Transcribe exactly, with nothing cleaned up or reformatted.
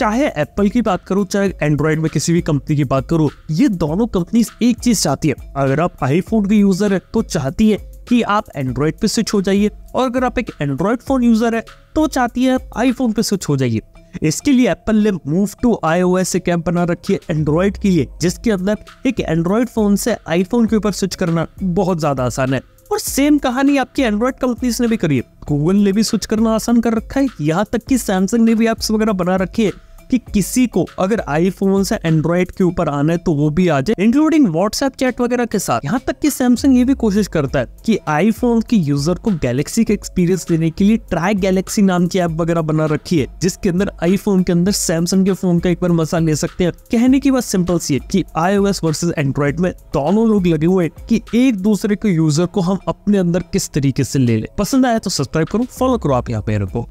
चाहे एप्पल की बात करो चाहे एंड्रॉइड में किसी भी कंपनी की बात करो, ये दोनों कंपनीज एक चीज चाहती है। अगर आप आईफोन के यूजर है तो चाहती है कि आप एंड्रॉइड पे स्विच हो जाइए, और अगर आप एक एंड्रॉइड फोन यूजर है तो चाहती है आप आईफोन पे स्विच हो जाइए। इसके लिए एप्पल ने मूव टू आईओएस एक ऐप बना रखी है एंड्रॉइड के लिए, जिसके अंदर एक एंड्रॉइड फोन से आईफोन के ऊपर स्विच करना बहुत ज्यादा आसान है। और सेम कहानी आपकी एंड्रॉइड कंपनीज ने भी करी है। गूगल ने भी स्विच करना आसान कर रखा है, यहाँ तक कि सैमसंग ने भी एप्स वगैरह बना रखी है कि किसी को अगर आईफोन से एंड्रॉइड के ऊपर आना है तो वो भी आ जाए, इंक्लूडिंग व्हाट्सएप चैट वगैरह के साथ। यहाँ तक कि सैमसंग ये भी कोशिश करता है कि आईफोन के यूजर को गैलेक्सी का एक्सपीरियंस देने के लिए ट्राई गैलेक्सी नाम की ऐप वगैरह बना रखी है, जिसके अंदर आईफोन के अंदर सैमसंग के फोन का एक बार मजा ले सकते हैं। कहने की बात सिंपल सी है कि आईओएस वर्सेस एंड्रॉइड में दोनों लोग लगे हुए हैं कि एक दूसरे के यूजर को हम अपने अंदर किस तरीके से ले ले। पसंद आया तो सब्सक्राइब करो, फॉलो करो आप यहाँ पे को।